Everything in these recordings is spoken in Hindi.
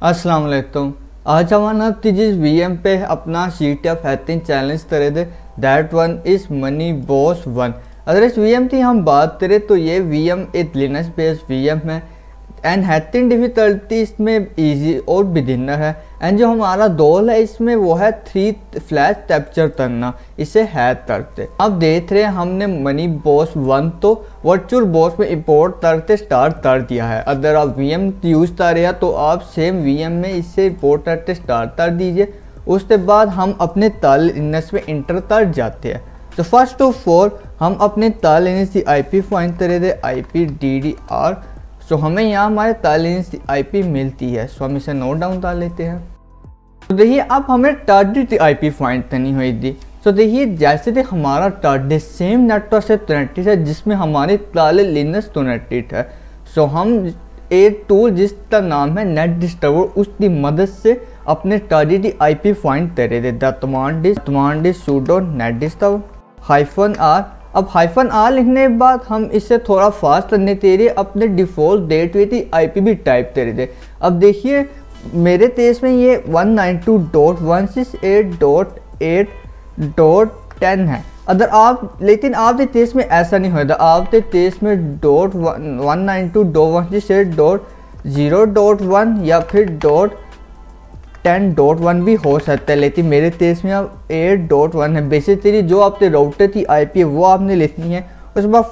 अस्सलाम वालेकुम। आज हम जिस VM पे अपना CTF हैकिंग चैलेंज करे थे that one is MoneyBox 1। अगर इस VM की हम बात करें तो ये VM एक लिनक्स बेस्ड VM है एंड हैकिंग डिफिकल्टी इसमें इजी और बिगिनर है एंड जो हमारा गोल है इसमें वो है 3 फ्लैश कैप्चर करना, इसे हैक करते। अब देख रहे हैं हमने मनी बॉस 1 तो वर्चुअल बॉस में इंपोर्ट करते स्टार्ट कर दिया है। अगर आप VM यूज़ कर रहे हैं तो आप सेम VM में इसे इंपोर्ट करते स्टार्ट कर दीजिए। उसके बाद हम अपने ताल इनस में इंटर कर जाते हैं। तो फर्स्ट ऑफ ऑल हम अपने ताल इनस की IP फाइंड करे थे IPDDR। सो हमें यहाँ हमारे तालिन्स की IP मिलती है, सो हम इसे नोट डाउन कर लेते हैं। तो देखिए अब हमें टारगेट की IP फाइंड करनी हुई थी। तो देखिए जैसे कि हमारा टारगेट सेम नेटवर्क से कनेक्टेड है जिसमें हमारे ताले लिनक्स कनेक्टेड है। सो हम एक टूल जिसका नाम है नेट डिस्कवर उसकी मदद से अपने टारगेट की IP फाइंड कर रहे थे। Command is sudo net discover -r। अब -r लिखने के बाद हम इसे थोड़ा फास्ट करने के लिए अपने डिफ़ॉल्ट गेटवे की IP भी टाइप कर रहे थे। अब देखिए मेरे केस में ये 192.168.8.10 है। अगर आप लेकिन आपके केस में ऐसा नहीं होता, आपके केस में .192.168.0.1 या फिर .10.1 भी हो सकता है, लेकिन मेरे केस में अब 8.1 है। बेसिकली जो आपके राउटर की IP है वो आपने लिखनी है, उसके बाद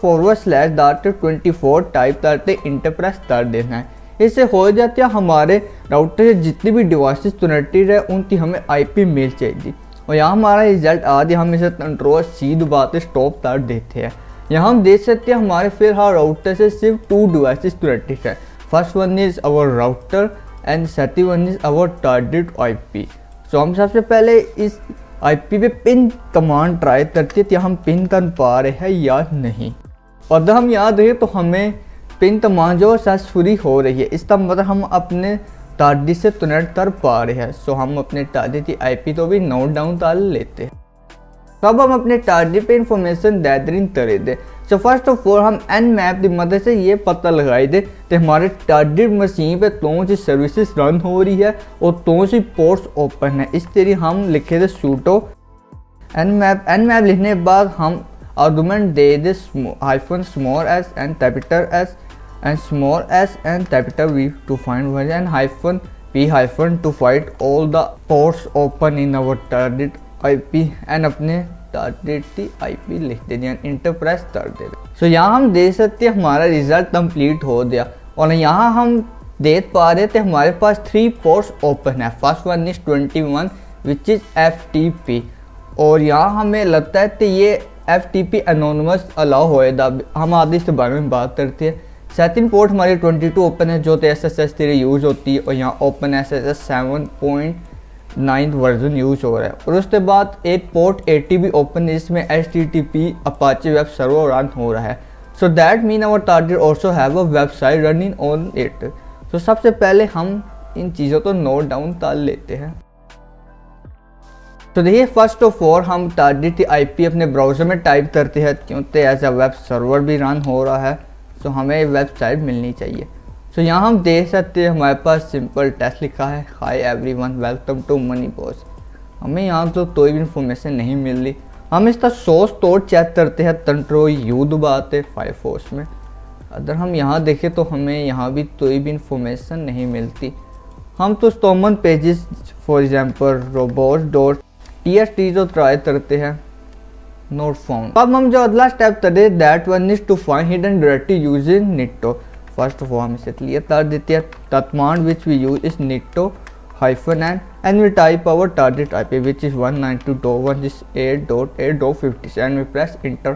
//24 टाइप करते इंटर प्रेस कर देना है। इससे हो जाती है हमारे राउटर से जितनी भी डिवाइसेस कनेक्टेड है उनकी हमें IP मिल जाएगी। और यहाँ हमारा रिजल्ट आ गया, हम इसे Ctrl+C दबाते स्टॉप कर देते हैं। यहाँ हम देख सकते हैं हमारे फिलहाल राउटर से सिर्फ 2 डिवाइसेस कनेक्टेड है। First one is our router and second one is our target IP। So हम सबसे पहले इस IP पे पिन कमांड ट्राई करते हैं कि हम पिन कर पा रहे हैं या नहीं। और अगर हम याद रहे तो हमें पिन कमांड जो सक्सेसफुली हो रही है, इसका मतलब हम अपने टारगेट से कनेक्ट कर पा रहे हैं। सो हम अपने टारगेट की IP तो भी नोट डाउन कर लेते हैं। तब हम अपने टारगेट पे इंफॉर्मेशन गैदरिंग करे थे। सो फर्स्ट ऑफ ऑल हम Nmap की मदद से ये पता लगाए थे कि हमारे टारगेट मशीन पे कौन सी सर्विसेज रन हो रही है और कौन सी पोर्ट्स ओपन है। इस तरह हम लिखे थे sudo nmap लिखने के बाद हम आर्गुमेंट दे दे -small s and capital S and small s and capital V to find version and -p to find all the ports open in our target IP and अपने टारगेट की IP लिख देते हैं, इंटर प्रेस कर देते। सो यहाँ हम देख सकते हैं हमारा रिजल्ट कंप्लीट हो गया और यहाँ हम देख पा रहे थे हमारे पास 3 पोर्ट्स ओपन है। First one is 21 which is FTP और यहाँ हमें लगता है कि ये FTP एनोनिमस अलाउ होएगा। हम आगे इसके बारे में बात करते हैं। सेकंड पोर्ट हमारी 22 ओपन है जो SSH तेरे यूज़ होती है और यहाँ ओपन SSH 7.9 वर्जन यूज हो रहा है। और उसके बाद एक पोर्ट 80 भी ओपन है जिसमें HTTP Apache web server run हो रहा है। So that mean our target also have a website running on it. तो सबसे पहले हम इन चीज़ों को नोट डाउन कर लेते हैं। तो देखिए फर्स्ट ऑफ ऑल हम टारगेट की IP अपने ब्राउज़र में टाइप करते हैं क्योंकि एज अ वेब सर्वर भी रन हो रहा है, तो हमें वेबसाइट मिलनी चाहिए। तो यहाँ हम देख सकते हैं हमारे पास सिंपल टेक्स्ट लिखा है, hi everyone welcome to MoneyBox. हमें यहाँ तो कोई भी इन्फॉर्मेशन नहीं मिल रही। हम इसका सोर्स कोड चेक करते हैं, Ctrl+U दबाते फायरफॉक्स में। अगर हम यहाँ देखें तो हमें यहाँ भी कोई भी इन्फॉर्मेशन नहीं मिलती। हम तो common pages for example robots.txt जो ट्राई करते हैं, नोट फाउंड। अब हम जो अगला स्टेप करें that one is to find hidden directory using Nikto. First of all हम इसे क्लियर कर देते हैं। Command which we use is nitto -n and we type our target IP which is 192.168.8.50 and we press enter।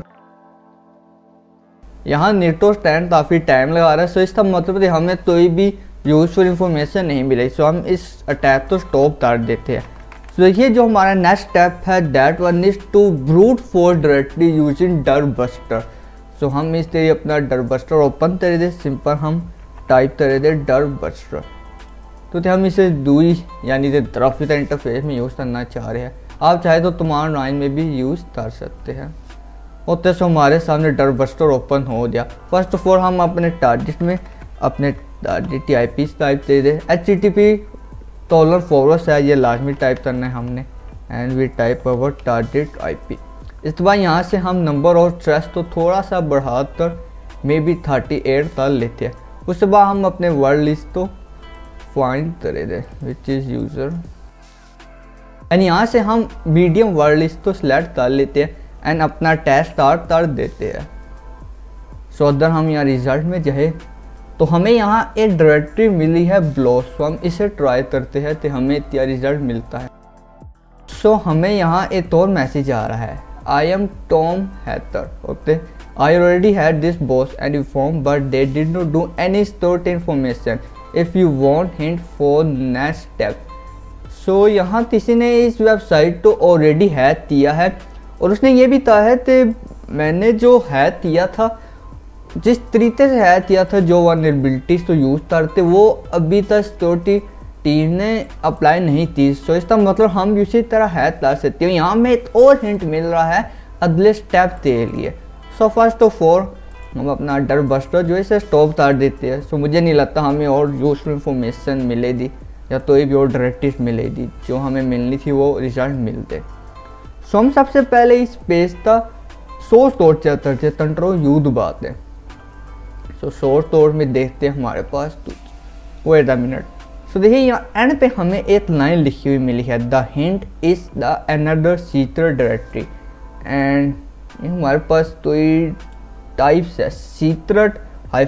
यहाँ nitto स्टैंड काफ़ी टाइम लगा रहा है, सो इसका मतलब है हमें कोई भी यूजफुल इंफॉर्मेशन नहीं मिली। सो हम इस अटैक को स्टॉप कर देते हैं। तो देखिए जो हमारा नेक्स्ट स्टेप है that one is to brute force directly using DirBuster. So हम इस तरह अपना डरबस्टर ओपन कर दे, सिंपल हम टाइप कर दे डरबस्टर। तो हम इसे दूरी यानी कि ग्राफिक इंटरफेस में यूज़ करना चाह रहे हैं। आप चाहे तो कमांड लाइन में भी यूज़ कर सकते हैं। और तो हमारे सामने डरबस्टर ओपन हो गया। फर्स्ट ऑफ ऑल हम अपने टारगेट में अपने टारगेट IP टाइप दे दें HTTP टॉलर फॉरवर्ड है, ये लाजमी टाइप करना है हमने। And we type our target IP। इस बार यहाँ से हम नंबर और ट्रस्ट तो थोड़ा सा बढ़ाकर मे बी 38 तक लेते हैं। उसके बाद हम अपने वर्ड लिस्ट तो फाइंड करें दे विच इज़ यूज़र एंड यहाँ से हम मीडियम वर्ड लिस्ट तो सिलेक्ट कर लेते हैं एंड अपना टेस्ट स्टार्ट कर देते हैं। सो अगर हम यहाँ रिजल्ट में जाए तो हमें यहाँ एक डायरेक्टरी मिली है ब्लॉस। हम इसे ट्राई करते हैं तो हमें क्या रिजल्ट मिलता है। सो हमें यहाँ एक और मैसेज आ रहा है, I am Tom Hather. Okay, I already had this box and inform but they did not do any stored information if you want hint for next step. So यहाँ किसी ने इस वेबसाइट को ऑलरेडी हैक किया है और उसने ये भी कहा है कि मैंने जो हैक किया था, जिस तरीके से हैक किया था, जो वल्नरेबिलिटीज तो यूज़ करते वो अभी तक सिक्योरिटी टीम ने अप्लाई नहीं की। सो इसका मतलब हम उसी तरह हैक कर सकते हैं। यहाँ में एक और हिंट मिल रहा है अगले स्टेप के लिए। सो फर्स्ट ऑफ ऑल हम अपना डर बस्टर जो है इसे स्टॉप कर देते हैं। सो मुझे नहीं लगता हमें और यूजफुल इंफॉर्मेशन मिलेगी या तो भी और डायरेक्टिव मिलेगी, जो हमें मिलनी थी वो रिजल्ट मिलते। सो हम सबसे पहले इस पेज का सोर्स कोड चेक करते हैं, कंट्रोल यू दबाते हैं। सो सोर्स कोड में देखते हैं हमारे पास वेट अ मिनट। सो देखिए यहाँ एंड पे हमें एक लाइन लिखी हुई मिली है, the hint is the another secret directory. And हमारे पास तो टाइप्स है सीक्रेट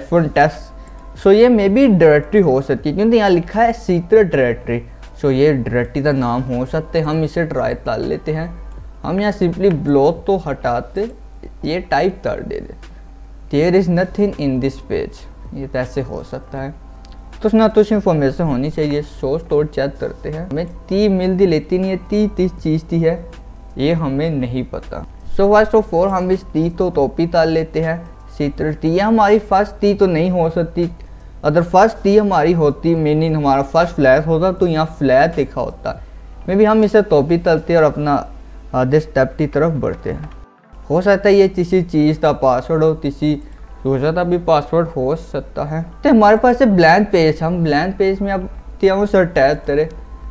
-टेस्ट। सो ये मे बी डायरेक्टरी हो सकती है क्योंकि यहाँ लिखा है सीक्रेट डायरेक्टरी। सो ये डायरेक्टरी का नाम हो सकते, हम इसे ट्राई कर लेते हैं। हम यहाँ सिंपली ब्लॉक तो हटाते ये टाइप कर देते, there is nothing in this page. ये तो ऐसे हो सकता है, तो ना कुछ इन्फॉर्मेशन होनी चाहिए। सोर्स कोड चेक करते हैं, हमें ती मिल दी लेती नहीं है, तीस चीज़ थी है ये हमें नहीं पता। सो फर्स्ट ऑफ ऑल हम इस ती तो टॉपी डाल लेते हैं सीक्रेट टी। ये हमारी फर्स्ट टी तो नहीं हो सकती, अगर फर्स्ट टी हमारी होती मीनिंग हमारा फर्स्ट फ्लैश होता तो यहाँ फ्लैश लिखा होता। मे भी हम इसे टॉपी डालते और अपना आधे स्टेप की तरफ बढ़ते हैं। हो सकता है ये किसी चीज़ का पासवर्ड हो, किसी दूसरा का भी पासवर्ड हो सकता है। तो हमारे पास ब्लैंक पेज, हम ब्लैंक पेज में अब त्याओं से टैप करें।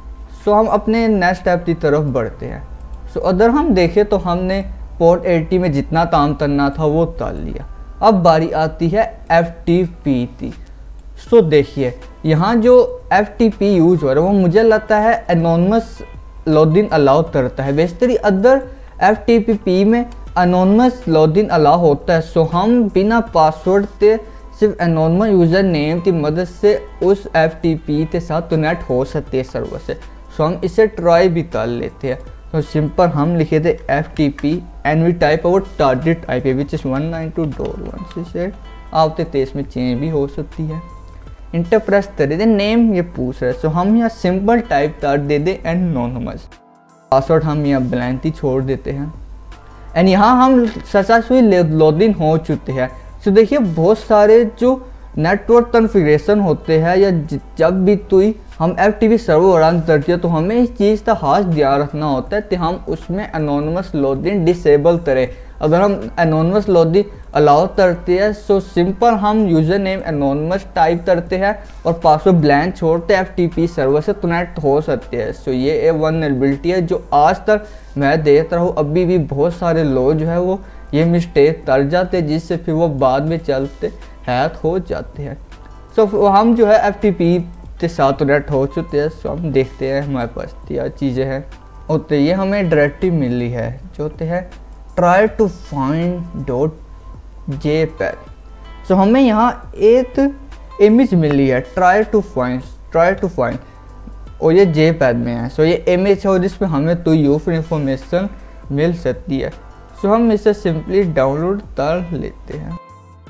सो हम अपने नेक्स्ट स्टेप की तरफ बढ़ते हैं। सो अगर हम देखें तो हमने पोर्ट 80 में जितना काम करना था वो कर लिया। अब बारी आती है FTP की। सो देखिए यहाँ जो FTP यूज हो रहा है वो मुझे लगता है एनोनमस लॉगिन अलाउ करता है। बेसिकली अदर FTP में अनोनमस लॉगिन अलाउ होता है। सो हम बिना पासवर्ड के सिर्फ एनोनमस यूज़र नेम की मदद से उस FTP के साथ कनेक्ट हो सकते हैं सर्वर से। सो हम इसे ट्राई भी कर लेते हैं। तो सिंपल हम लिखे थे FTP and we type our target IP which is 192.168। आपके तेज में चेंज भी हो सकती है। इंटर प्रेस कर दे, नेम ये पूछ रहा है। सो हम यहाँ सिंपल टाइप कर दे दे एनोनमस। पासवर्ड हम यहाँ ब्लैंक ही छोड़ देते हैं एंड यहाँ हम सक्सेसफुली लॉगिन हो चुके हैं। सो देखिए बहुत सारे जो नेटवर्क कॉन्फ़िगरेशन होते हैं या जब भी कोई हम FTP सर्वर रन करते हैं तो हमें इस चीज़ का खास ध्यान रखना होता है कि हम उसमें एनोनमस लॉगिन डिसेबल करें। अगर हम एनोनमस लॉगिन अलाउ करते हैं सो सिंपल हम यूज़र नेम एनोनमस टाइप करते हैं और पासवर्ड ब्लैंक छोड़ते FTP सर्वर से कनेक्ट हो सकते हैं। सो ये एक वल्नरेबिलिटी है जो आज तक मैं देख रहा हूँ। अभी भी बहुत सारे लोग जो है वो ये मिस्टेक कर जाते हैं जिससे फिर वो बाद में चलते हैक हो जाते हैं। सो हम जो है FTP के साथ कनेक्ट हो चुके हैं। सो हम देखते हैं हमारे पास क्या चीज़ें हैं। और तो ये हमें डायरेक्टरी मिली है जो होते हैं try to find .jpg। सो हमें यहाँ एक इमेज मिली है try to find और ये JPEG में है। सो ये इमेज है और जिसमें हमें तो यूजफुल इंफॉर्मेशन मिल सकती है। सो हम इसे सिंपली डाउनलोड कर लेते हैं।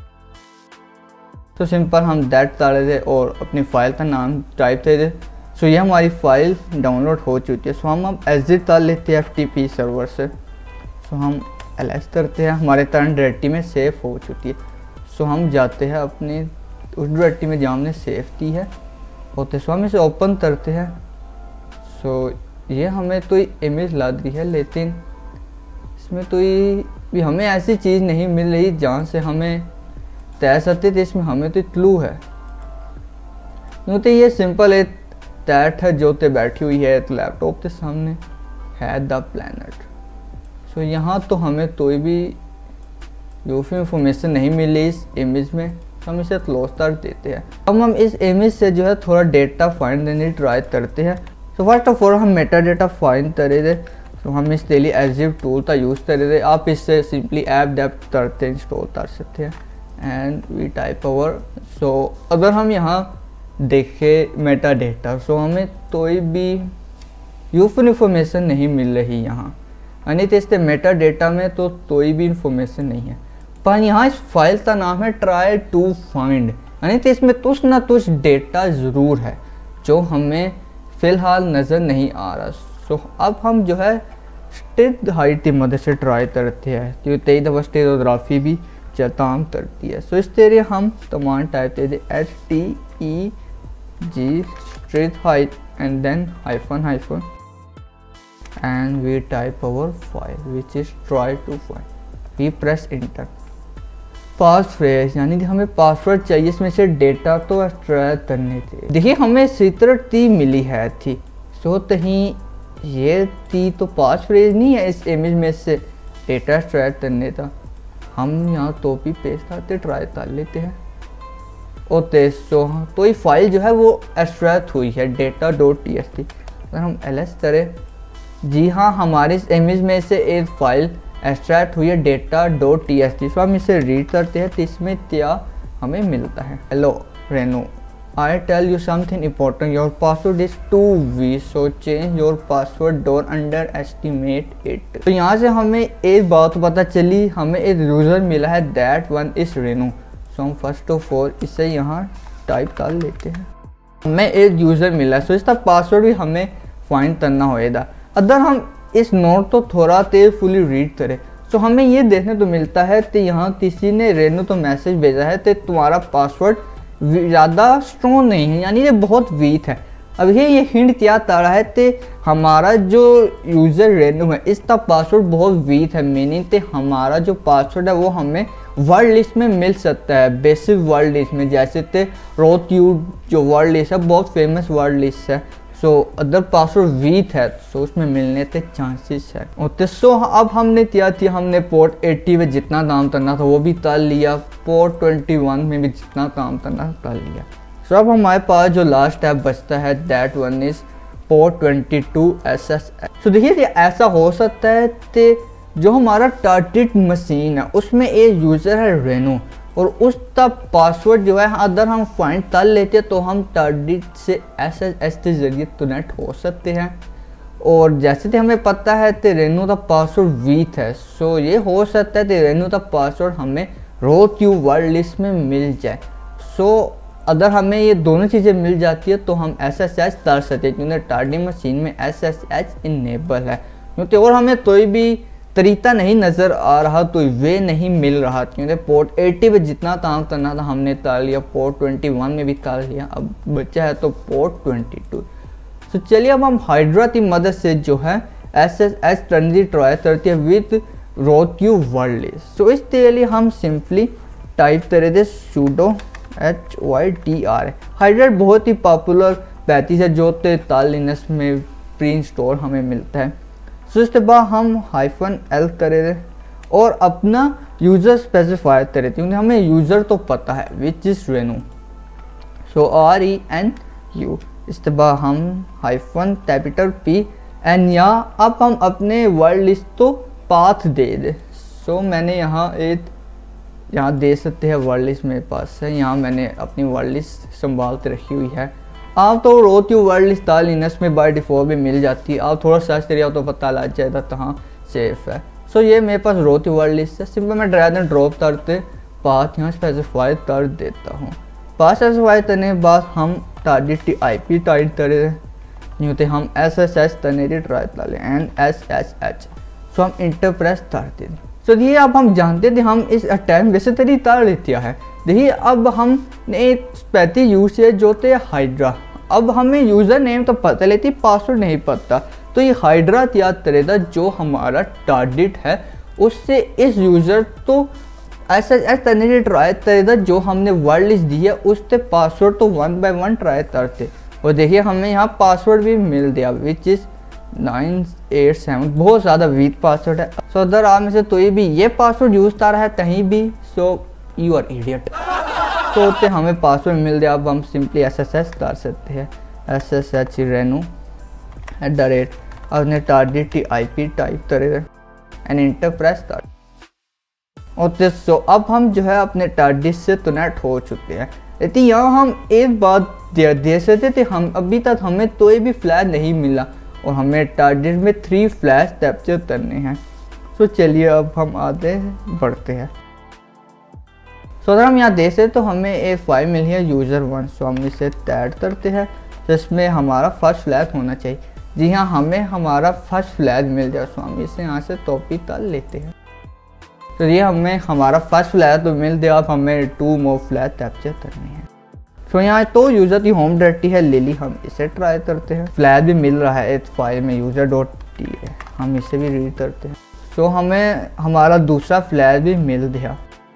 तो सिंपल हम दैट कर लेते और अपनी फ़ाइल का नाम टाइप कर देते। सो ये हमारी फ़ाइल डाउनलोड हो चुकी है। सो हम अब एग्जिट कर लेते हैं FTP सर्वर से। सो हम LS करते हैं, हमारे करंट डायरेक्टरी में सेव हो चुकी है। सो हम जाते हैं अपने उस डायरेक्टरी में जहाँ हमने सेव की है होते। सो हम इसे ओपन करते हैं। सो ये हमें तो इमेज ला दी है लेकिन इसमें तो भी हमें ऐसी चीज़ नहीं मिल रही जहाँ से हमें तय सकते थे। इसमें हमें तो क्लू है क्योंकि ये सिंपल एक दैट है जो ते बैठी हुई है लैपटॉप के सामने है द प्लैनेट। सो यहाँ तो हमें कोई भी यूफी इंफॉर्मेशन नहीं मिली इस इमेज में, तो हम इसे क्लोज कर देते हैं। अब हम इस इमेज से जो है थोड़ा डेटा फाइंड करने ट्राई करते हैं। तो फर्स्ट ऑफ ऑल हम मेटा डेटा फाइंड करे थे, तो हम इस लिए एजिव टूल का यूज़ करे थे। आप इससे सिंपली ऐप डेप्थ करते इंस्टॉल कर सकते हैं and we type our. So अगर हम यहाँ देखें मेटा डेटा, सो हमें कोई भी यूजफुल इंफॉर्मेशन नहीं मिल रही यहाँ, यानी तो इससे मेटा डेटा में तो कोई भी इंफॉर्मेशन नहीं है। पर यहाँ इस फाइल का नाम है ट्राई टू फाइंड, यानी तो इसमें कुछ ना कुछ डेटा ज़रूर है जो हमें फ़िलहाल नज़र नहीं आ रहा। सो अब हम जो है स्टेट हाइट की मदद से ट्राई करते हैं, क्योंकि कई दफ़ा स्टेरोग्राफी भी काम करती है। सो इस तरह हम कमांड टाइप देते HTEG स्ट्रेट हाइट and then hyphen and we type our file which is try to find। we press enter। Passphrase यानी कि हमें पासवर्ड चाहिए, इसमें से डेटा तो एक्सट्रैक्ट करने थे। देखिए हमें सीक्रेट की मिली है थी, सो कहीं ये थी तो पास फ्रेज नहीं है इस इमेज में से डेटा एक्सट्रैक्ट करने था। हम यहाँ कॉपी पेस्ट करते ट्राई कर लेते हैं और तो ये फाइल जो है वो एक्सट्रैक्ट हुई है data.txt। अगर हम ls करें, जी हाँ हमारे इस इमेज में से एक फाइल एक्सट्रैक्ट हुई है data.txt। सो हम इसे रीड करते हैं तो इसमें क्या हमें मिलता है। Hello Renu, I tell you something important, your password is 2V, so change your password, don't underestimate it. तो यहाँ से हमें एक बात पता चली, हमें एक यूज़र मिला है that one is Renu. So हम फर्स्ट ऑफ ऑल इसे यहाँ टाइप कर लेते हैं। हमें एक यूज़र मिला है, सो इसका पासवर्ड भी हमें फाइंड करना होगा। अगर हम इस नोट तो थोड़ा तेजफुली रीड करें तो हमें ये देखने तो मिलता है कि यहाँ किसी ने रेनो तो मैसेज भेजा है कि तुम्हारा पासवर्ड ज़्यादा स्ट्रॉन्ग नहीं है, यानी ये बहुत वीक है। अब ये हिंट क्या आ रहा है कि हमारा जो यूज़र रेनो है इसका पासवर्ड बहुत वीक है, मीनिंग कि हमारा जो पासवर्ड है वो हमें वर्ल्ड लिस्ट में मिल सकता है, बेसिक वर्ल्ड लिस्ट में, जैसे कि ROTU जो वर्ल्ड लिस्ट है बहुत फेमस वर्ल्ड लिस्ट है। सो अदर पासवर्ड वीक है सो उसमें मिलने के चांसेस है। और सो अब हमने क्या किया, हमने पोर्ट 80 में जितना काम करना था वो भी कर लिया, पोर्ट 21 में भी जितना काम करना कर लिया। सो अब हमारे पास जो लास्ट स्टेप बचता है that one is port 22 SSH। So देखिए ऐसा हो सकता है कि जो हमारा टारगेट मशीन है उसमें एक यूज़र है रेनो और उसका पासवर्ड जो है अगर हम फाइंड कर लेते तो हम टारगेट से SSH के जरिए कनेक्ट हो सकते हैं। और जैसे कि हमें पता है कि रेनो का पासवर्ड वीक है, सो ये हो सकता है कि रेनो का पासवर्ड हमें ROTU वर्ल्ड लिस्ट में मिल जाए। सो अगर हमें ये दोनों चीज़ें मिल जाती है तो हम SSH कर सकते हैं, क्योंकि टारगेट मशीन में SSH इनेबल है। क्योंकि और हमें कोई भी तरीका नहीं नज़र आ रहा, तो वे नहीं मिल रहा, क्योंकि पोर्ट 80 पे जितना काम करना था हमने कर लिया, पोर्ट 21 में भी कर लिया, अब बचा है तो पोर्ट 22। तो चलिए अब हम हाइड्रा की मदद से जो है SSH करने ट्राई करते हैं with ROTU word list. So इस लिए हम सिंपली टाइप करे थे sudo HYDRA। हाइड्रा बहुत ही पॉपुलर पैकेज है जो लिनक्स में प्री इंस्टॉल हमें मिलता है। सो इसके बाद हम -l करें और अपना यूज़र स्पेसिफाई करें, क्योंकि हमें यूज़र तो पता है which is Renu. So RENU। इसके बाद हम -P एंड यहाँ अब हम अपने वर्ल्ड लिस्ट तो पाथ दे दे। सो मैंने यहाँ दे सकते हैं वर्ल्ड लिस्ट मेरे पास है, यहाँ मैंने अपनी वर्ल्ड लिस्ट संभाल के रखी हुई है। आप तो ROTU वर्ल्ड लिस्ट लिनक्स में बाय डिफ़ॉल्ट भी मिल जाती है, आप थोड़ा सर्च करिए तो पता लग जाएगा कहाँ सेफ है। सो ये मेरे पास ROTU वर्ल्ड लिस्ट है, सिंपल मैं ड्रैग एंड ड्रॉप करते पाथ यहाँ स्पेसिफाई कर देता हूँ। पाथ स्पेसिफाई करने के बाद हम टारगेट की IP टाइप करें, नहीं होते हम SSH करने की ट्राई कर लें एंड SSH। सो हम इंटर प्रेस कर दें। सो देखिए अब हम जानते थे हम इस अटैम्प्ट वैसे तरीका लिया है। देखिए अब हमने एक पैथी यूज किया जो थे हाइड्रा। अब हमें यूज़र नेम तो पता लेती, पासवर्ड नहीं पता, तो ये हाइड्रा याद करेगा जो हमारा टारगेट है उससे इस यूज़र तो SSH करने की ट्राई करेगा जो हमने वर्ल्ड लिस्ट दी है, उससे पासवर्ड तो 1 बाय 1 ट्राई करते। और देखिए हमें यहाँ पासवर्ड भी मिल गया विच इज़ 987, बहुत ज़्यादा वीक पासवर्ड है। सो अगर आप में से कोई भी ये पासवर्ड यूज़ कर रहा है कहीं भी, सो यू आर इडियट। तो हमें पासवर्ड मिल गया। अब हम सिंपली SSH कर सकते हैं, SSH renu@ अपने टारगेट की IP टाइप करें एंड इंटर प्रेस कर। और सो अब हम जो है अपने टारगेट से कनेक्ट हो चुके हैं। लेकिन यहाँ हम एक बात दे सकते थे, हम अभी तक हमें कोई भी फ्लैश नहीं मिला और हमें टारगेट में 3 फ्लैश कैप्चर करने हैं। तो चलिए अब हम आगे बढ़ते हैं। सो अगर हम यहाँ देख सकते तो हमें एक फाइल मिली है user1। सो हम इसे ऐड करते हैं, जिसमें हमारा फर्स्ट फ्लैश होना चाहिए। जी हाँ, हमें हमारा फर्स्ट फ्लैश मिल जाए। सो हम इसे यहाँ से कॉपी कर लेते हैं। तो ये हमें हमारा फर्स्ट फ्लैश तो मिल गया। अब हमें 2 मोर फ्लैश कैप्चर करने हैं। तो यहाँ तो यूज़र की होम डायरेक्टरी है लिली, हम इसे ट्राई करते हैं। फ्लैश भी मिल रहा है इस फाइल में user.t है, हम इसे भी रीड करते हैं। तो हमें हमारा दूसरा फ्लैश भी मिल गया।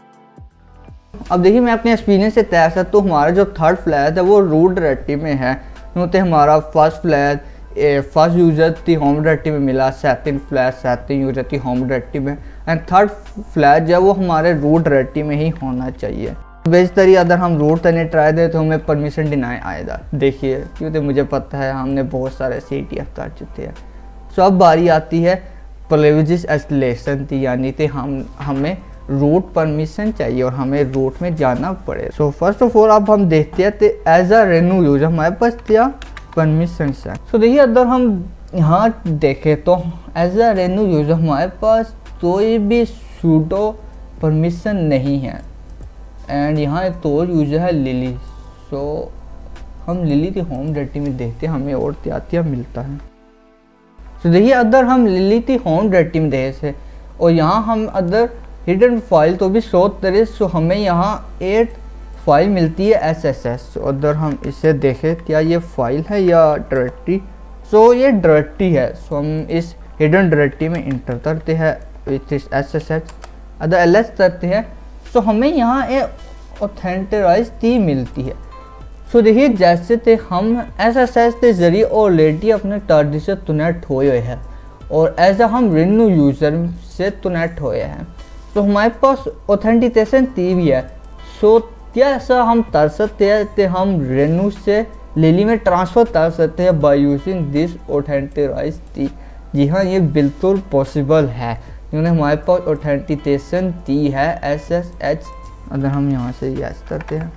अब देखिए मैं अपने एक्सपीरियंस से तय सकता हूँ, हमारा जो थर्ड फ्लैश है वो रूट डायरेक्टरी में है, क्योंकि हमारा फर्स्ट फ्लैश फर्स्ट यूज़र की होम डायरेक्टरी में मिला, सेकंड फ्लैश सेकंड यूज़र की होम डायरेक्टरी में, एंड थर्ड फ्लैश जो है वो हमारे रूट डायरेक्टरी में ही होना चाहिए। बेशतरी अगर हम रूट करने ट्राई दें तो हमें परमिशन डिनाई आएगा। देखिए क्योंकि मुझे पता है हमने बहुत सारे CTF कर चुके हैं। सो अब बारी आती है प्रिविलेज एस्केलेशन की, यानी कि हमें रूट परमिशन चाहिए और हमें रूट में जाना पड़े। सो फर्स्ट ऑफ ऑल अब हम देखते हैं कि एज अ रेनू यूजर हमारे पास क्या परमिशन है। सो देखिए अगर हम यहाँ देखें तो एज अ रेनू यूजर हमारे पास कोई भी सूडो परमिशन नहीं है। एंड यहाँ एक और यूजर है लिली। सो हम लिली की होम डायरेक्टरी में देखते हैं हमें और क्या मिलता है। तो देखिए अगर हम लिली की होम डायरेक्टरी में देखें और यहाँ हम अगर हिडन फाइल तो भी शोध करें, सो हमें यहाँ 8 फाइल मिलती है SSH। सो अगर हम इसे देखें क्या ये फाइल है या डायरेक्टरी, सो ये डायरेक्टरी है। सो हम इस हिडन डायरेक्टरी में इंटर करते हैं विथ इस SSH, अगर LS करते हैं तो हमें यहाँ एक ऑथेंटिकाइज की मिलती है। सो देखिए जैसे थे हम SSH के जरिए ऑलरेडी अपने टारगेट से कनेक्ट हुए हैं और एज अ हम रेनू यूज़र से कनेक्ट हुए हैं, तो हमारे पास ऑथेंटिकेशन की भी है। सो क्या ऐसा हम कर सकते हैं कि हम रेनू से लिली में ट्रांसफ़र कर सकते हैं बाय यूजिंग दिस ऑथेंटिकाइज की? जी हाँ, ये बिल्कुल पॉसिबल है, क्योंकि हमारे पास ऑथेंटिकेशन की है SSH। अगर हम यहाँ से यस करते हैं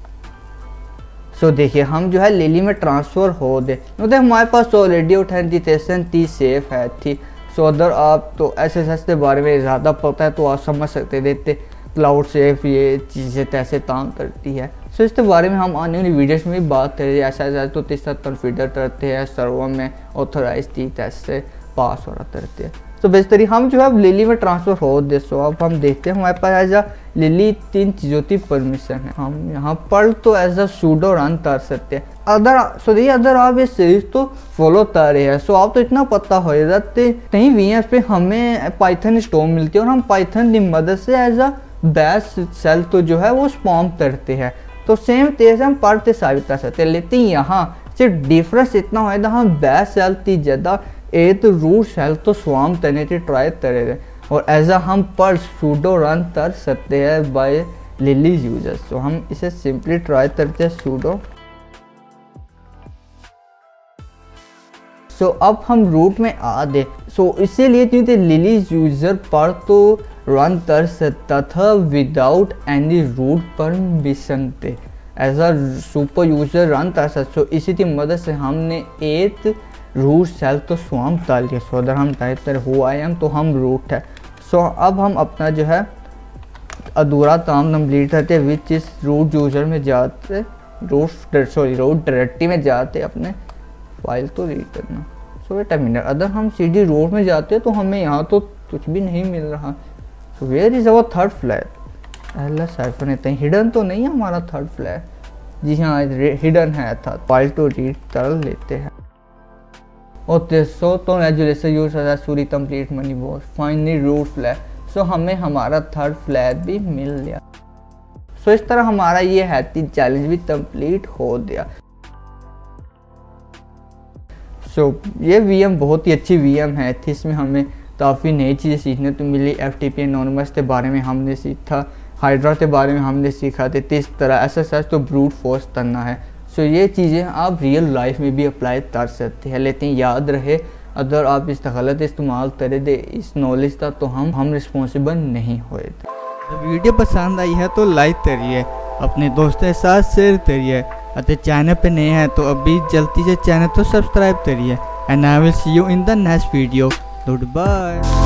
सो देखिए हम जो है लिली में ट्रांसफ़र हो गए, क्योंकि हमारे पास ऑलरेडी ऑथेंटिकेशन की सेफ है थी। सो अगर आप तो SSH के बारे में ज़्यादा पता है तो आप समझ सकते देते क्लाउड सेफ ये चीज़ें कैसे काम करती है। सो इसके बारे में हम आने वाली वीडियोस में भी बात करेंगे। SSH तो किस तरह कॉन्फ़िगर करते हैं सर्वर में, ऑथोराइज की कैसे पास हो करते हैं। तो बेहतरी हम जो है अब लिली में ट्रांसफ़र हो दे। सो अब हम देखते हैं हमारे पास एज अ लिली 3 चीज़ों की परमिशन है। हम यहाँ पर तो एज अ सूडो रन कर सकते हैं। अगर आप ये सीरीज तो फॉलो कर रहे हैं सो आप तो इतना पता हो जाता है कहीं VMs पे हमें पाइथन स्टोर मिलती है और हम पाइथन की मदद से एज अ बैश सेल तो जो है वो स्पॉम करते हैं। तो सेम तेज हम पढ़ते साबित कर सकते हैं, लेकिन यहाँ सिर्फ डिफरेंस इतना होगा हम बैश सेल की ज़्यादा एक रूट सेल तो स्वाम करने की ट्राई करेंगे और एज अ हम पर सूडो रन कर सकते हैं बाय लिली यूजर्स। तो हम इसे सिंपली ट्राई करते हैं सूडो। सो अब हम रूट में आ गए। सो इसीलिए क्योंकि लिली यूजर पर तो रन कर सकता था विदाउट एनी रूट परमिशन थे, as a super user run कर सकते। सो इसी की मदद से हमने एक रूट सेल तो स्वाम कर लिया। सो अगर हम टाइप करें हु आई एम तो हम रूट है। सो अब हम अपना जो है अधूरा काम कंप्लीट करते विच इस रूट यूजर में जाते रूट डायरेक्टरी में जाते अपने फाइल तो रीड करना। सो वेट अ मिनट, अगर हम सीधी रूट में जाते तो हमें यहाँ तो कुछ भी नहीं मिल रहा। So where is our third flag? LS-, hidden तो नहीं है हमारा थर्ड फ्लैग। जी हाँ हिडन है था। फाइल तो रीड कर लेते हैं। ओके सो तो नेजुलेशन यूज सूरी complete MoneyBox finally root flag. So हमें हमारा थर्ड फ्लैग भी मिल गया। सो इस तरह हमारा ये हैती चैलेंज भी कंप्लीट हो गया। सो ये VM बहुत ही अच्छी VM है थी। इसमें हमें काफ़ी नई चीज़ें सीखने तो मिली। FTP एनोनिमस के बारे में हमने सीखा, हाइड्रा के बारे में हमने सीखा थे, किस तरह SSH तो ब्रूट फोर्स करना है। सो ये चीज़ें आप रियल लाइफ में भी अप्लाई कर सकते हैं, लेकिन याद रहे अगर आप इसका गलत इस्तेमाल करें दे इस नॉलेज का तो हम रिस्पॉन्सिबल नहीं हुए। वीडियो पसंद आई है तो लाइक करिए, अपने दोस्तों के साथ शेयर करिए, अगर चैनल पे नए हैं तो अभी जल्दी से चैनल को सब्सक्राइब करिए। And I will see you in the next video. Good bye.